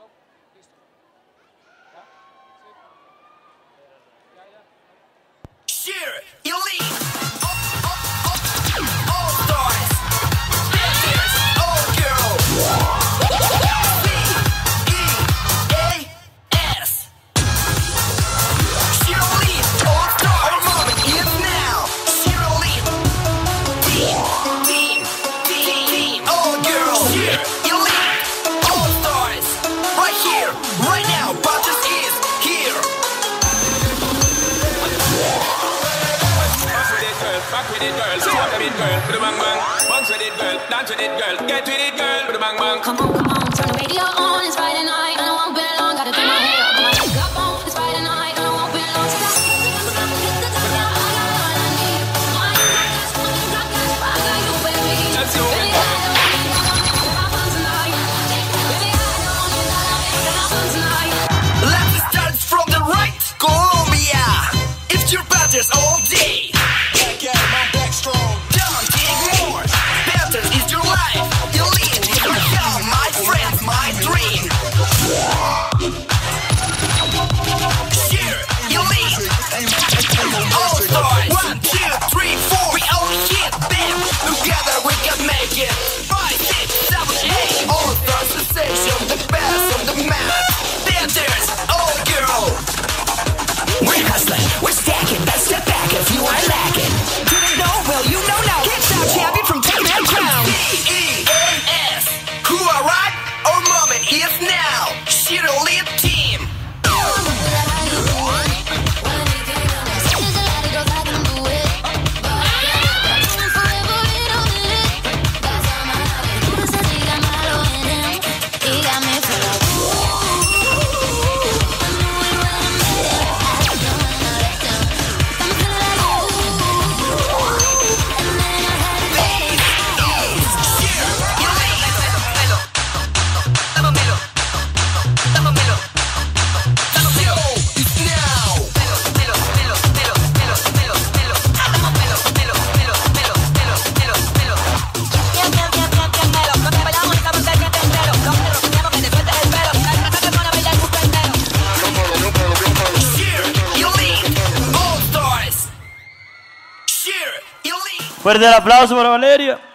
Stop. Listo. ¿Ya? Sí. Ya. Sheer, elite, all stars, dancers, all girls. B-E-A-S. Sheer elite, all stars. Our moment is now. Sheer elite, team, all girls. Sheer elite, all stars. Right here, right now. Butters is here. Back with it, girl. Stop with it, girl. Put a bang bang. Bounce with it, girl. Dance with it, girl. Get with it, girl. Put a bang bang. Come on, turn the radio on. It's Friday night and I won't be long. Gotta do my hair up, my makeup on. It's Friday night and I won't be long. Hit the top, I got all I need. My rock cash, I got you, baby. Let's go. Baby, I don't want you, have fun tonight. Baby, I don't want you, have fun tonight. Let's start from the right. Colombia, it's your brothers all day. My back strong. Don't take more. Better is your life. Elite is your home, my friends, my dream. Sheer, elite, all stars. 1, 2, 3, 4. We only hit them. Together we can make it. 5, 6, 7, 8. All stars sensation, the best of the map. Dancers, all girl. We're hustling, we're stacking. Best step back if you are lacking. Didn't know? Well, you know now. Can't stop champion from taking that crown. B-E-A-S. Who are right? Our moment is now. Sheer elite team. Fuerte el aplauso para Valeria.